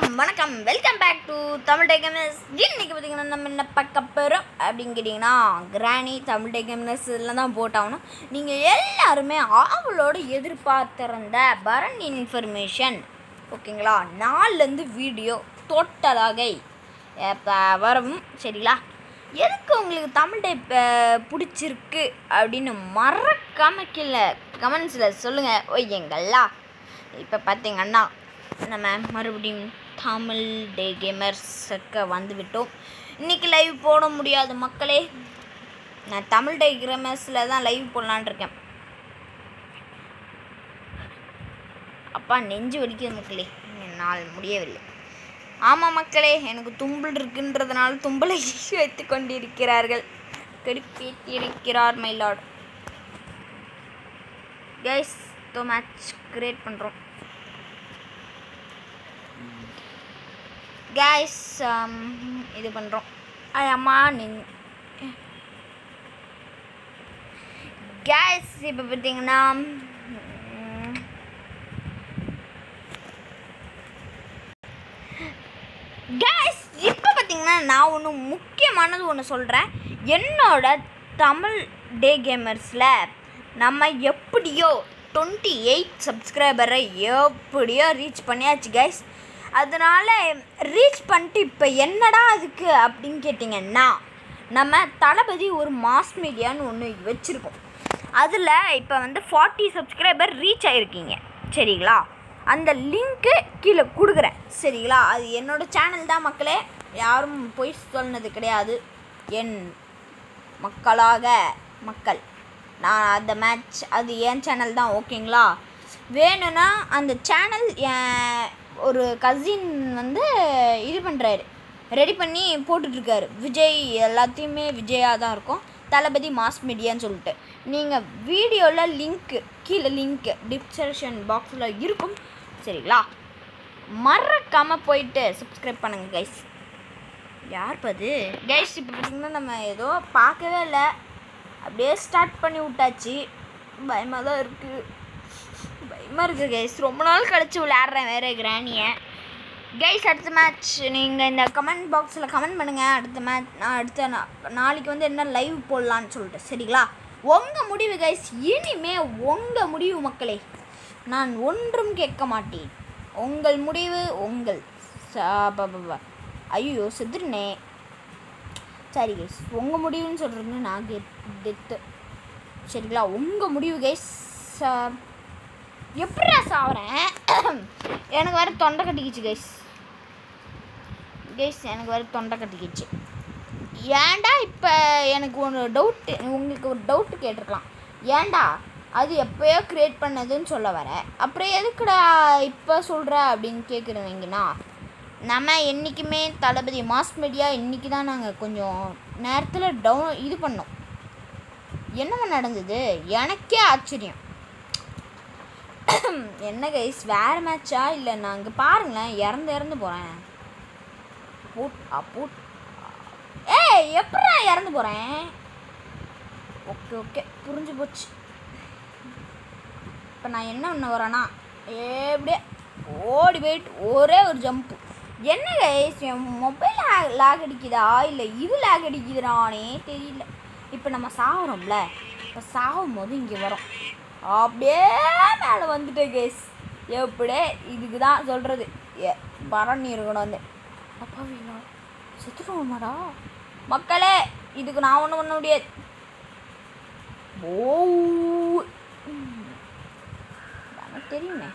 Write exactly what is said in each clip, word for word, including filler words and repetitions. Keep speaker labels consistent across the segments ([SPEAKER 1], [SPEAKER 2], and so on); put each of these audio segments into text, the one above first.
[SPEAKER 1] வணக்கம் welcome back to Tamil tech gamers. இன்னைக்கு பார்த்தீங்கன்னா நம்ம என்ன பார்க்க போகிறோம் அப்படின்னு கேட்டிங்கன்னா கிராணி தமிழ் டெக் கேமர்ஸ் இதில் தான் போட்டாகணும். நீங்கள் எல்லாருமே ஆவலோடு எதிர்பார்த்திருந்த பரன் இன்ஃபர்மேஷன் ஓகேங்களா, நாலுலேருந்து வீடியோ டோட்டலாக இப்போ வரும் சரிங்களா. எதுக்கு உங்களுக்கு தமிழ் டைப் பிடிச்சிருக்கு அப்படின்னு மறக்காம கீழே கமெண்ட்ஸில் சொல்லுங்கள் ஓய்யங்களா. இப்போ பார்த்தீங்கன்னா நம்ம மறுபடியும் தமிழ் டே கேமர்ஸுக்கு வந்து விட்டோம். இன்றைக்கி லைவ் போட முடியாது மக்களே, நான் தமிழ் டே கேமர்ஸில் தான் லைவ் போடலான் இருக்கேன். அப்பா நெஞ்சு வலிக்குது மக்களே, என்னால் முடியவில்லை. ஆமாம் மக்களே, எனக்கு தும்பல் இருக்குன்றதுனால தும்பலை வைத்து கொண்டிருக்கிறார்கள், கடுப்பேற்றி இருக்கிறார் மயிலாடு. கைஸ் தோ மேட்ச் கிரியேட் பண்ணுறோம் கைஸ். இது பண்ணுறோம் அம்மா நின் கைஸ். இப்போ பார்த்தீங்கன்னா கைஸ் இப்போ பார்த்தீங்கன்னா நான் ஒன்று முக்கியமானது ஒன்று சொல்கிறேன். என்னோட தமிழ் டே கேமர்ஸில் நம்ம எப்படியோ டுவெண்ட்டி எயிட் சப்ஸ்கிரைபரை எப்படியோ ரீச் பண்ணியாச்சு கைஸ். அதனால் ரீச் பண்ணிட்டு இப்போ என்னடா அதுக்கு அப்படின்னு கேட்டிங்கன்னா, நம்ம தளபதி ஒரு மாஸ் மீடியான்னு ஒன்று வச்சுருக்கோம். அதில் இப்போ வந்து ஃபார்ட்டி சப்ஸ்கிரைபர் ரீச் ஆகிருக்கீங்க சரிங்களா. அந்த லிங்க்கு கீழே கொடுக்குறேன் சரிங்களா. அது என்னோடய சேனல் தான் மக்களே, யாரும் போய் சொன்னது கிடையாது. என் மக்களாக மக்கள் நான் அந்த மேட்ச் அது என் சேனல் தான் ஓகேங்களா. வேணும்னா அந்த சேனல் ஒரு கசின் வந்து இது பண்ணுறாரு, ரெடி பண்ணி போட்டுட்ருக்காரு. விஜய் எல்லாத்தையுமே விஜயாக தான் இருக்கும், தளபதி மாஸ் மீடியான்னு சொல்லிட்டு. நீங்கள் வீடியோவில் லிங்க்கு கீழே லிங்க்கு டிஸ்கிரிப்ஷன் பாக்ஸில் இருக்கும் சரிங்களா. மறக்காமல் போயிட்டு சப்ஸ்கிரைப் பண்ணுங்கள் கைஸ். யார் பது கைஸ். இப்போ பார்த்திங்கன்னா நம்ம ஏதோ பார்க்கவே இல்லை, அப்படியே ஸ்டார்ட் பண்ணி விட்டாச்சு. பயமாக தான் இருக்குது, பயமாக இருக்குது கைஸ். ரொம்ப நாள் கழிச்சு விளையாடுறேன் வேறு கிராணியை கைஸ். அடுத்த மேட்ச் நீங்கள் இந்த கமெண்ட் பாக்ஸில் கமெண்ட் பண்ணுங்கள். அடுத்த மேட்ச் நான் அடுத்த நா நாளைக்கு வந்து என்ன லைவ் போடலான்னு சொல்லிட்டு சரிங்களா. உங்கள் முடிவு கைஸ், இனிமே உங்கள் முடிவு மக்களே, நான் ஒன்றும் கேட்க மாட்டேன். உங்கள் முடிவு உங்கள் ஐயோ செத்துருனே சரி கைஸ். உங்கள் முடிவுன்னு சொல்கிறது நான் கெட் டெத்து சரிங்களா. உங்கள் முடிவு கைஸ். எப்படிடா சாவுறேன், எனக்கு வேறு தொண்டை கட்டிக்கிச்சு கைஸ். கைஸ் எனக்கு வேறு தொண்டை கட்டிக்கிச்சு. ஏன்டா இப்போ எனக்கு ஒன்று டவுட்டு, உங்களுக்கு ஒரு டவுட்டு கேட்டிருக்கலாம். ஏன்டா அது எப்போயோ க்ரியேட் பண்ணதுன்னு சொல்ல வர, அப்புறம் எதுக்குடா இப்போ சொல்கிற அப்படின்னு கேட்குறவங்கன்னா, நம்ம என்றைக்குமே தளபதி மாஸ் மீடியா இன்றைக்கி தான் நாங்கள் கொஞ்சம் நேரத்தில் டவுன் இது பண்ணோம். என்னங்க நடந்தது எனக்கே ஆச்சரியம். என்ன கைஸ் வேறு மேட்சா இல்லை? நான் இங்கே பாருங்களேன், இறந்து இறந்து போகிறேன். பூட் பூட் ஏய் எப்படா இறந்து போகிறேன். ஓகே ஓகே புரிஞ்சு போச்சு. இப்போ நான் என்ன ஒன்று வரேன்னா, எப்படியே ஓடி போயிட்டு ஒரே ஒரு ஜம்ப்பு. என்ன கைஸ் என் மொபைல் லேக் அடிக்குதா இல்லை இது லேக் அடிக்குதுடானே தெரியல. இப்போ நம்ம சாகுறோம்ல, இப்போ சாகும் போது இங்கே வரோம், அப்படியே மேலே வந்துட்டேன் கேஸ். எப்படியே இதுக்கு தான் சொல்கிறது ஏ பரணி இருக்கணும்னு. அப்பா வீணா செத்துட்டோமாடா மக்களே, இதுக்கு நான் ஒன்றும் பண்ண முடியாது. ஓ எனக்கு தெரியுமே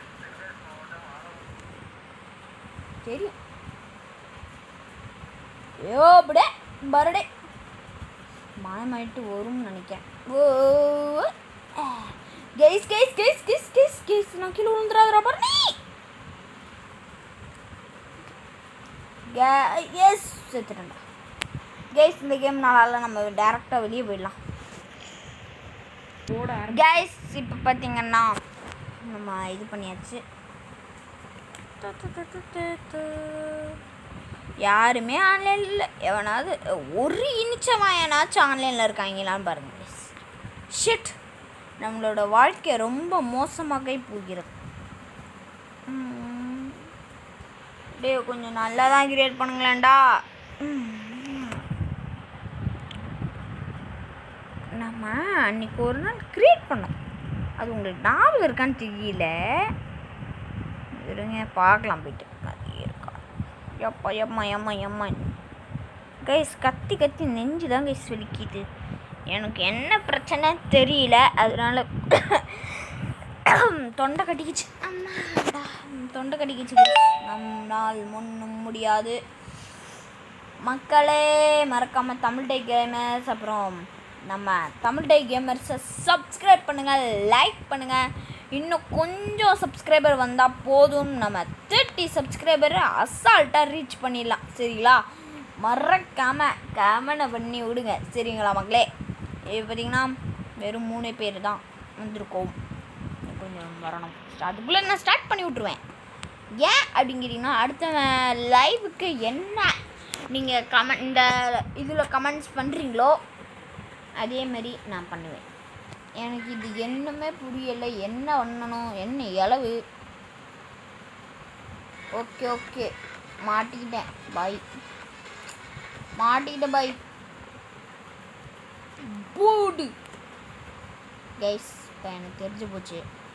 [SPEAKER 1] தெரியும். எப்படியே பரடே மாயமாயிட்டு வரும்னு நினைக்கிறேன். ஓ guys guys guys guys guys guys நான் கீழே விழுந்துடாதரா பரணி. எஸ் செத்துட்டேன்டா கைஸ். இந்த கேம் நாளால நம்ம டேரெக்டாக வெளியே போயிடலாம் கைஸ். இப்போ பார்த்தீங்கன்னா நம்ம இது பண்ணியாச்சு. யாருமே ஆன்லைனில் இல்லை, எவனாவது ஒரு இனிச்சமாக ஏனாச்சும் ஆன்லைனில் இருக்காங்களான்னு பாருங்கள் கைஸ். ஷிட், நம்மளோட வாழ்க்கை ரொம்ப மோசமாக போகிறது. டே கொஞ்சம் நல்லா தான் கிரியேட் பண்ணுங்களேன்டா. நம்ம அன்றைக்கி ஒரு நாள் க்ரியேட் பண்ணோம், அது உங்களுக்கு ஞாபகம் இருக்கான்னு தெரியல. இருங்க பார்க்கலாம் போய்ட்டு. நிறைய இருக்கா எப்பா எம்மா எம்மா எம்மா கைஸ், கத்தி கத்தி நெஞ்சு தான் கைஸ் வலிக்குது. எனக்கு என்ன பிரச்சனை தெரியல, அதனால தொண்டை கட்டிக்கிச்சு. அம்மாடா தொண்டை கட்டிக்கிச்சு. நம்மால் ஒன்றும் முடியாது மக்களே. மறக்காமல் தமிழ் டே கேமர்ஸ் அப்புறம் நம்ம தமிழ் டே கேமர்ஸை சப்ஸ்கிரைப் பண்ணுங்கள், லைக் பண்ணுங்கள். இன்னும் கொஞ்சம் சப்ஸ்கிரைபர் வந்தால் போதும், நம்ம தேர்ட்டி சப்ஸ்கிரைபரை அசால்ட்டாக ரீச் பண்ணிடலாம். சரிங்களா? மறக்காமல் கமெண்ட் பண்ணி விடுங்க. சரிங்களா மக்களே? இப்போ பார்த்திங்கன்னா வெறும் மூணு பேர் தான் வந்திருக்கோம். கொஞ்சம் வரணும். அதுக்குள்ளே நான் ஸ்டார்ட் பண்ணி விட்ருவேன். ஏன் அப்படிங்கிறீங்கன்னா, அடுத்த லைவுக்கு என்ன நீங்கள் கமெண்ட் இந்த இதில் கமெண்ட்ஸ் பண்ணுறீங்களோ அதேமாரி நான் பண்ணுவேன். எனக்கு இது என்னமே புரியலை, என்ன பண்ணணும், என்ன இளவு. ஓகே ஓகே மாட்டிக்கிட்டேன் பாய், மாட்டிக்கிட்டேன் பாய். பூடு கைஸ், இப்போ எனக்கு தெரிஞ்சு போச்சு.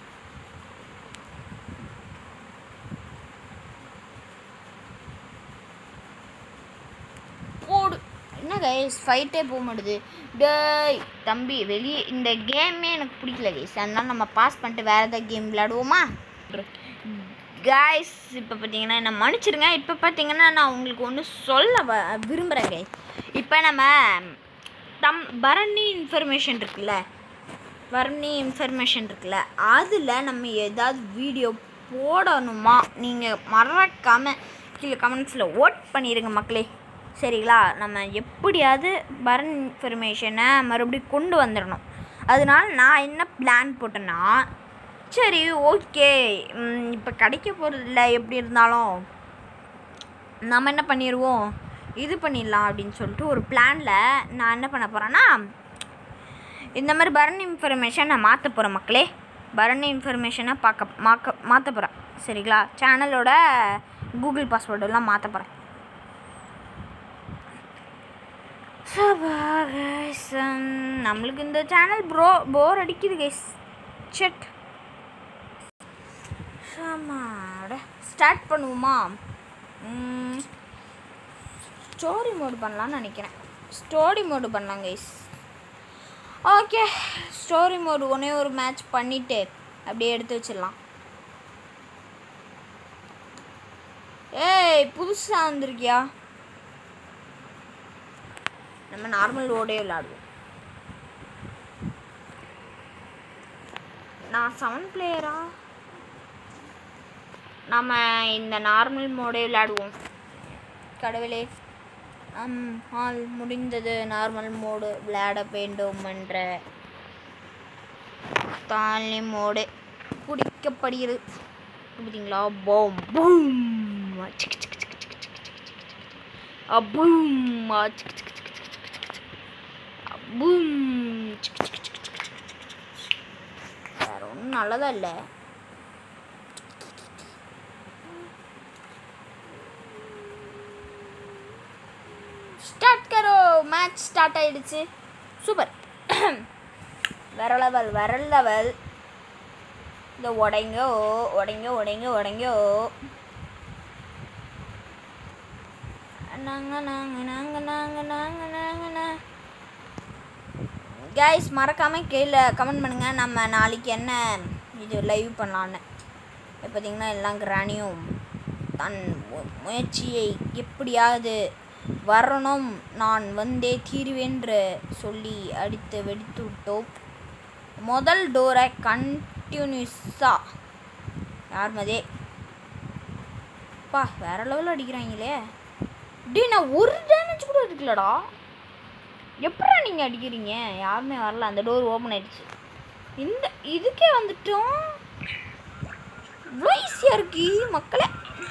[SPEAKER 1] போடு என்ன கைஸ், ஃபைட்டே போக மாட்டுது. டேய் தம்பி, வெளியே இந்த கேமே எனக்கு பிடிக்கல கைஸ், அதனால நம்ம பாஸ் பண்ணிட்டு வேறு ஏதாவது கேம் விளையாடுவோமா கைஸ்? இப்போ பார்த்தீங்கன்னா என்ன மன்னிச்சிருங்க. இப்போ பார்த்தீங்கன்னா நான் உங்களுக்கு ஒன்று சொல்ல வ விரும்புகிறேன் கைஸ். இப்போ நம்ம தம் பரணி இன்ஃபர்மேஷன் இருக்குல்ல, பரணி இன்ஃபர்மேஷன் இருக்குல்ல, அதில் நம்ம ஏதாவது வீடியோ போடணுமா? நீங்கள் மறக்காமல் கீழே கமெண்ட்ஸில் ஓட் பண்ணிடுங்க மக்களே. சரிங்களா? நம்ம எப்படியாவது பரண் இன்ஃபர்மேஷனை மறுபடியும் கொண்டு வந்துடணும். அதனால் நான் என்ன பிளான் போட்டேன்னா, சரி ஓகே இப்போ கிடைக்க போகிறதில்ல, எப்படி இருந்தாலும் நம்ம என்ன பண்ணிடுவோம், இது பண்ணிடலாம் அப்படின்னு சொல்லிட்டு ஒரு பிளானில் நான் என்ன பண்ண போகிறேன்னா, இந்த மாதிரி பரண் இன்ஃபர்மேஷன் நான் மாற்ற போகிறேன் மக்களே. பரணி இன்ஃபர்மேஷனை பார்க்க மாக்க மாற்ற போகிறேன். சரிங்களா? சேனலோட கூகுள் பாஸ்வேர்டெல்லாம் மாற்ற போகிறேன். கைஸ், நம்மளுக்கு இந்த சேனல் ப்ரோ போர் அடிக்குது கைஸ். செட் ஸ்டார்ட் பண்ணுவோமா? ஸ்டோரி மோடு பண்ணலான்னு நினைக்கிறேன். ஸ்டோரி மோடு பண்ணலாம் கைஸ். ஓகே, ஸ்டோரி மோடு ஒன்றே ஒரு மேட்ச் பண்ணிவிட்டு அப்படியே எடுத்து வச்சிடலாம். ஏய் புதுசாக வந்திருக்கியா? நம்ம நார்மல் மோடே விளையாடுவோம். நான் செவன் பிளேயரா? நம்ம இந்த நார்மல் மோடே விளையாடுவோம். கடவுளே, அம் ஆல் முடிந்தது. நார்மல் மோடு விளையாட வேண்டும் என்ற தாலி மோடு குடிக்கப்படுகிறது. பார்த்தீங்களா? போம் பூம் பூம் பூம். வேற ஒன்றும் நல்லதா இல்லை. ஸ்டார்ட் கரோ. மேட்ச் ஸ்டார்ட் ஆயிடுச்சு. சூப்பர். வேற லெவல் வேற லெவல். இந்த உடைங்கோ உடைங்கோ உடைங்கோ உடைங்கோ. நாங்க நாங்க நாங்க நாங்க நாங்க நாங்க கைஸ், மறக்காமல் கீழே கமெண்ட் பண்ணுங்கள் நம்ம நாளைக்கு என்ன இது லைவ் பண்ணலான்னு. இப்போ பார்த்திங்கன்னா எல்லாம் கிராணியும் தன் முயற்சியை எப்படியாவது வரணும், நான் வந்தே தீர்வேன்று சொல்லி அடித்து வெடித்து விட்டோம். முதல் டோரை கண்டினியூஸாக யார் மதே பா வேறு லெவலில் அடிக்கிறாங்களே. டி நான் ஒரு டேமேஜ் கூட இருக்குல்லடா. எப்படா நீங்கள் அடிக்கிறீங்க? யாருமே வரல. அந்த டோர் ஓப்பன் ஆயிடுச்சு. இந்த இதுக்கே வந்துட்டோம். இவ்வளோ ஈஸியாக இருக்கு மக்களே.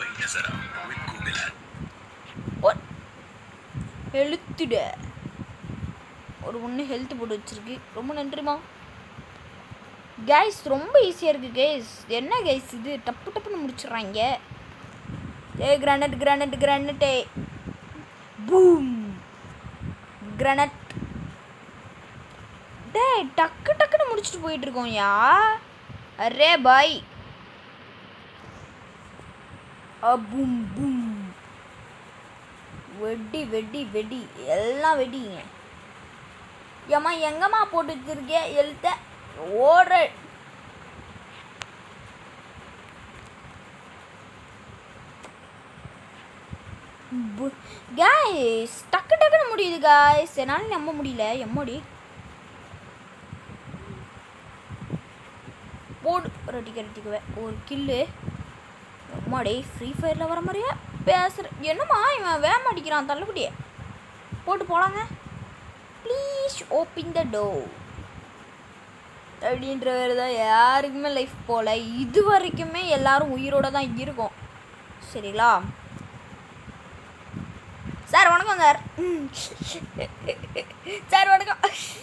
[SPEAKER 1] ஹெல்த்துட ஒரு ஒன்று ஹெல்த் போட்டு வச்சுருக்கு. ரொம்ப நன்றிமா கைஸ். ரொம்ப ஈஸியாக இருக்குது கைஸ். என்ன கைஸ் இது டப்பு டப்புன்னு முடிச்சிடுறாங்க. ஏ grenade grenade grenade boom grenade. டேய் டக்கு டக்குன்னு முடிச்சுட்டு போயிட்டு இருக்கோம் யா. அரே பாய். பூம் பூம் வெடி வெடி வெடி எல்லாம் வெடிங்க. ஏம்மா எங்கம்மா போட்டு வச்சிருக்கே எழுத்த ஓடுற. காய்ஸ் டக்கு டக்குன்னு முடியுது காய்ஸ். என்னால் நம்ப முடியல. எம்மடி போடு ரெட்டிக்க ரெட்டிக்குவேன் ஒரு கில்லு. எம்மாடி ஃப்ரீ ஃபயரில் வர மாதிரியே பேசுகிற. என்னம்மா இவன் வேம அடிக்கிறான் தள்ளுபடியே. போட்டு போலாங்க. ப்ளீஸ் ஓப்பன் த டோர் அப்படின்ற வேறு தான். யாருக்குமே லைஃப் போகல இது வரைக்குமே. எல்லோரும் உயிரோடு தான் இருக்கும் சரிங்களா. சார் வணக்கம் சார். சார் வணக்கம்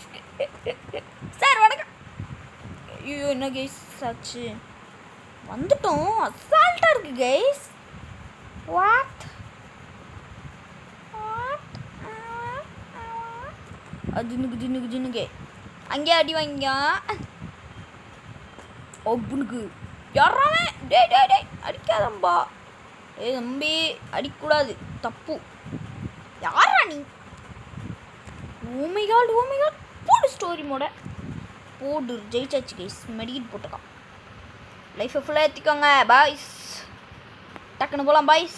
[SPEAKER 1] சார் வணக்கம். ஐயோ என்ன கைஸ் ஆச்சு. வந்துட்டோம். அசால்ட்டாக இருக்குது கைஸ். வாட் ஜின்னுக்கு ஜின்னுக்கு ஜின்னுக்கு அங்கே அடி வாங்க. ஒப்புனுக்கு யாராவே டே டே டே அடிக்காதம்பா. ஏ தம்பி அடிக்கூடாது தப்பு. யாரா நீ? ஓமைகால் ஓமைகால் போடு ஸ்டோரி மோட போடு. ஜெயிச்சாச்சு கைஸ். மெடிக்கிட் போட்டுக்கான். லைஃப்பை ஃபுல்லாக ஏற்றிக்கோங்க பாய்ஸ். டக்குன்னு போகலாம் பாய்ஸ்.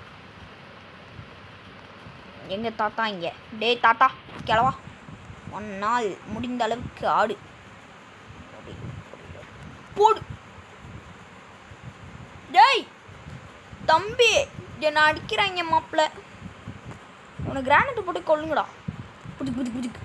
[SPEAKER 1] எங்கள் தாத்தா இங்கே. டே தாத்தா கிளவா. ஒன் நாள் முடிந்த அளவுக்கு ஆடு போடு. டேய் தம்பி என்ன அடிக்கிறாங்க மாப்பிள்ள. உனக்கு கிரானைட் போட்டு கொள்ளுங்கடா. புதுக்கு புதுக்கு புதுக்கு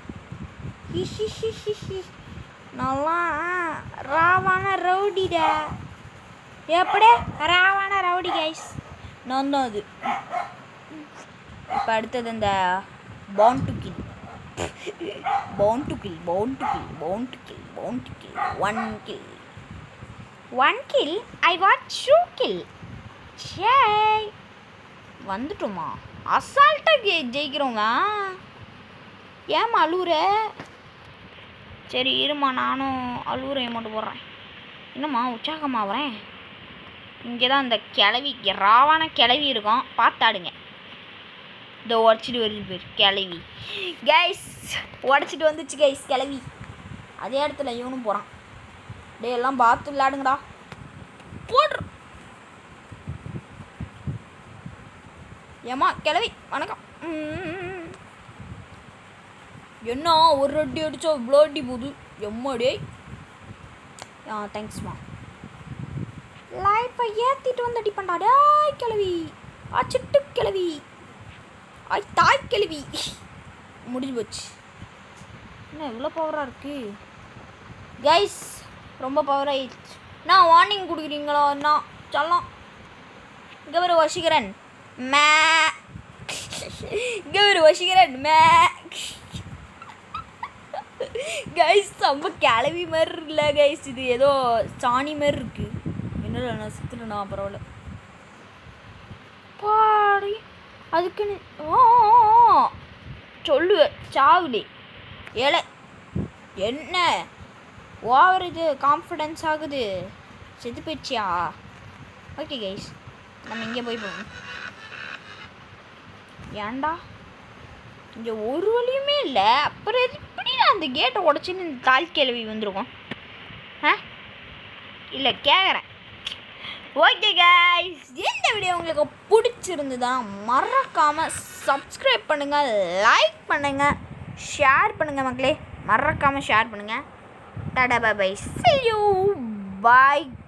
[SPEAKER 1] நல்லா ராவான ரவுடிடா. எப்படி ராவான ரவுடி கைஸ். நான் தான் அது. இப்போ அடுத்தது இந்த bond to kill bond to kill bond to kill bond to kill bond to kill one kill one kill I what to kill. ஷே வந்துட்டோமா. அசால்ட்டாக ஜெ ஜெயிக்கிறோங்க. ஏம்மா அழுவுற? சரி இருமா நானும் அழுவுற மட்டும் போடுறேன். என்னம்மா உற்சாகமாக வரேன். இங்கே தான் இந்த கிளவி ராவான கிளவி இருக்கும். பார்த்தாடுங்க. இந்த உடச்சிட்டு வருது பேர் கிளவி கைஸ். உடச்சிட்டு வந்துச்சு கைஸ் கிளவி. அதே இடத்துல இவனும் போகிறான். டே எல்லாம் பார்த்து விளையாடுங்கடா. போடுற ஏம்மா கிளவி வணக்கம். என்ன ஒரு அடி அடிச்சா இவ்வளோ அடி போகுது எம்மாடே. ஆ தேங்க்ஸ்மா. லைஃப்பை ஏற்றிட்டு வந்து அடி பண்ணாடே கிளவி. ஆ சிட்டு கிளவி. ஆய் தாய் கிளவி. முடிஞ்சு போச்சு. என்ன இவ்வளோ பவராக இருக்குது கைஸ். ரொம்ப பவர் ஆயிடுச்சு. நான் வார்னிங் கொடுக்குறீங்களா? நான் சொல்லலாம். இங்கே ஒரு வசிக்கிறேன் மே. இங்கே ஒரு வசிக்கிறேன் மே. கைஸ் ரொம்ப கிளவி மாதிரி இல்லை கைஸ். இது ஏதோ சாணி மாதிரி இருக்குது. என்னடா நான் சுற்றுலண்ணா பரவாயில்ல பாடி. அதுக்குன்னு ஓ சொல்லுவேன் சாவுலே ஏழை. என்ன ஓவர் இது கான்ஃபிடென்ஸ் ஆகுது. செத்து போயிடுச்சியா? ஓகே கைஸ் நம்ம இங்கே போய் போவோம். ஏன்டா இங்கே ஒரு வழியுமே இல்லை. அப்புறம் எப்படி நான் அந்த கேட்டை உடச்சின்னு இந்த தால் கேள்வி வந்துருக்கோம். ஆ இல்லை கேட்குறேன். ஓகே கைஸ் இந்த வீடியோ உங்களுக்கு பிடிச்சிருந்துதா மறக்காமல் சப்ஸ்கிரைப் பண்ணுங்கள், லைக் பண்ணுங்கள், ஷேர் பண்ணுங்கள் மக்களே. மறக்காமல் ஷேர் பண்ணுங்கள். டாடா bye bye. see you bye.